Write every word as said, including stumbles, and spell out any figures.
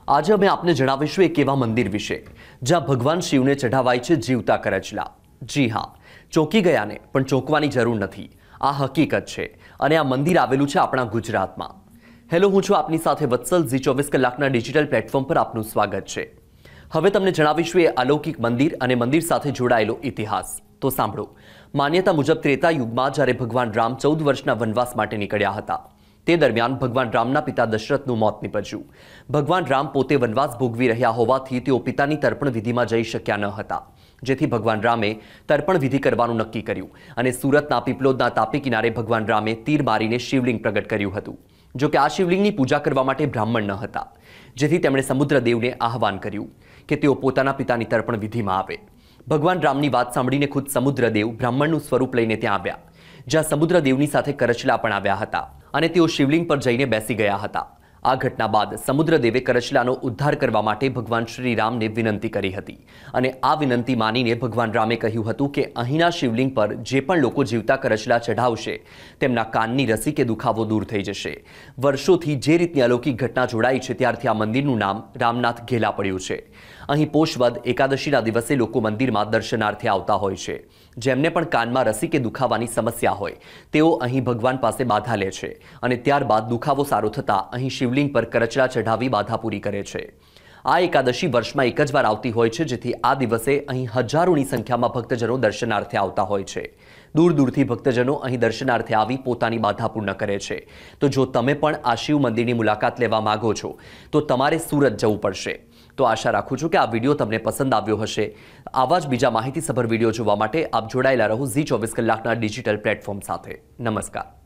આજે અમે આપને જણાવીશું એક એવા મંદિર વિશે જ્યાં ભગવાન શિવને ચઢાવાય છે જીવતા કરચલા। જી હા, ચોંકી ગયા ને પણ ચોંકવાની જરૂર નથી, આ હકીકત છે અને આ મંદિર આવેલું છે આપણા ગુજરાતમાં। હેલો, હું છું આપની સાથે વત્સલ। ઝી ચોવીસ કલાકના ડિજિટલ પ્લેટફોર્મ પર આપનું સ્વાગત છે। હવે તમને જણાવીશું એ અલૌકિક મંદિર અને મંદિર સાથે જોડાયેલો ઇતિહાસ। તો સાંભળો। માન્યતા મુજબ ત્રેતા યુગમાં જ્યારે ભગવાન રામ ચૌદ વર્ષના વનવાસ માટે નીકળ્યા હતા તે દરમિયાન ભગવાન રામના પિતા દશરથનું મોત નીપજ્યું। ભગવાન રામ પોતે વનવાસ ભોગવી રહ્યા હોવાથી તેઓ પિતાની તર્પણ વિધિમાં જઈ શક્યા ન હતા, જેથી ભગવાન રામે તર્પણ વિધિ કરવાનું નક્કી કર્યું અને સુરતના પીપલોદના તાપી કિનારે ભગવાન રામે તીર મારીને શિવલિંગ પ્રગટ કર્યું હતું। જો કે આ શિવલિંગની પૂજા કરવા માટે બ્રાહ્મણ ન હતા, જેથી તેમણે સમુદ્રદેવને આહવાન કર્યું કે તેઓ પોતાના પિતાની તર્પણ વિધિમાં આવે। ભગવાન રામની વાત સાંભળીને ખુદ સમુદ્રદેવ બ્રાહ્મણનું સ્વરૂપ લઈને ત્યાં આવ્યા, જ્યાં સમુદ્રદેવની સાથે કરચલા પણ આવ્યા હતા અને તેઓ શિવલિંગ પર જઈને બેસી ગયા હતા। આ ઘટના બાદ સમુદ્રદેવે કરચલાનો ઉદ્ધાર કરવા માટે ભગવાન શ્રી રામને વિનંતી કરી હતી અને આ વિનંતી માનીને ભગવાન રામે કહ્યું હતું કે અહીંના શિવલિંગ પર જે પણ લોકો જીવતા કરચલા ચઢાવશે તેમના કાનની રસી કે દુખાવો દૂર થઈ જશે। વર્ષોથી જે રીતની અલૌકિક ઘટના જોડાઈ છે ત્યારથી આ મંદિરનું નામ રામનાથ ઘેલા પડ્યું છે। અહીં પોષવદ એકાદશીના દિવસે લોકો મંદિરમાં દર્શનાર્થે આવતા હોય છે। જેમને પણ કાનમાં રસી કે દુખાવાની સમસ્યા હોય તેઓ અહીં ભગવાન પાસે બાધા લે છે અને ત્યારબાદ દુખાવો સારો થતાં અહીં શિવલિંગ પર કરચલા ચઢાવી બાધા પૂરી કરે છે। આ એકાદશી વર્ષમાં એક જ વાર આવતી હોય છે, જેથી આ દિવસે અહીં હજારોની સંખ્યામાં ભક્તજનો દર્શનાર્થે આવતા હોય છે। દૂર દૂરથી ભક્તજનો અહીં દર્શનાર્થે આવી પોતાની બાધા પૂર્ણ કરે છે। તો જો તમે પણ આ શિવ મંદિરની મુલાકાત લેવા માંગો છો તો તમારે સુરત જવું પડશે। તો આશા રાખું છું કે આ વિડીયો તમને પસંદ આવ્યો હશે। આવા જ બીજા માહિતીસભર વિડીયો જોવા માટે આપ જોડાયેલા રહો ઝી ચોવીસ કલાકના ડિજિટલ પ્લેટફોર્મ સાથે। નમસ્કાર।